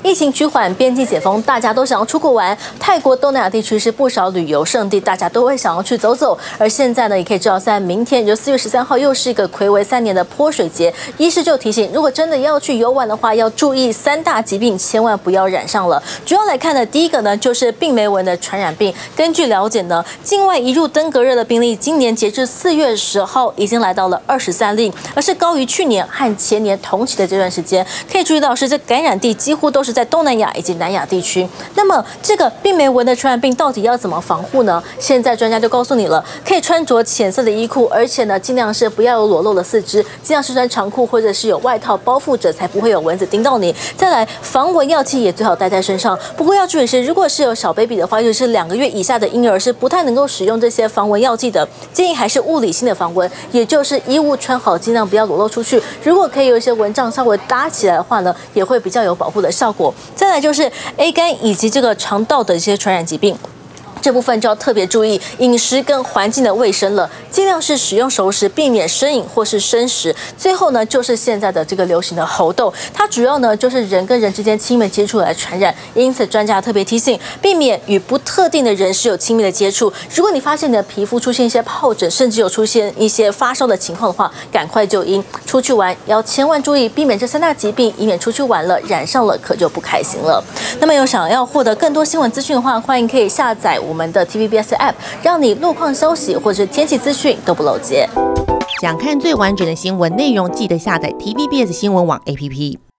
疫情趋缓，边境解封，大家都想要出国玩。泰国东南亚地区是不少旅游胜地，大家都会想要去走走。而现在呢，也可以知道，在明天，就4月13号，又是一个睽违3年的泼水节。医师就提醒，如果真的要去游玩的话，要注意3大疾病，千万不要染上了。主要来看的，第一个呢，就是病媒蚊的传染病。根据了解呢，境外移入登革热的病例，今年截至4月10号已经来到了23例，而是高于去年和前年同期的这段时间。可以注意到是，这感染地几乎都是在东南亚以及南亚地区。那么，这个病媒蚊的传染病到底要怎么防护呢？现在专家就告诉你了，可以穿着浅色的衣裤，而且呢，尽量是不要有裸露的四肢，尽量是穿长裤或者是有外套包覆着，才不会有蚊子叮到你。再来，防蚊药剂也最好带在身上。不过要注意是，如果是有小 baby 的话，尤其是2个月以下的婴儿，是不太能够使用这些防蚊药剂的。建议还是物理性的防蚊，也就是衣物穿好，尽量不要裸露出去。如果可以有一些蚊帐稍微搭起来的话呢，也会比较有保护的效果。再来就是 A 肝以及这个肠道的一些传染疾病。这部分就要特别注意饮食跟环境的卫生了，尽量是使用熟食，避免生饮或是生食。最后呢，就是现在的这个流行的猴痘，它主要呢就是人跟人之间亲密接触来传染，因此专家特别提醒，避免与不特定的人士有亲密的接触。如果你发现你的皮肤出现一些疱疹，甚至有出现一些发烧的情况的话，赶快就医。出去玩要千万注意，避免这3大疾病，以免出去玩了染上了可就不开心了。那么有想要获得更多新闻资讯的话，欢迎可以下载我们的 TVBS App， 让你路况消息或是天气资讯都不漏接。 想看最完整的新闻内容，记得下载 TVBS 新闻网 APP。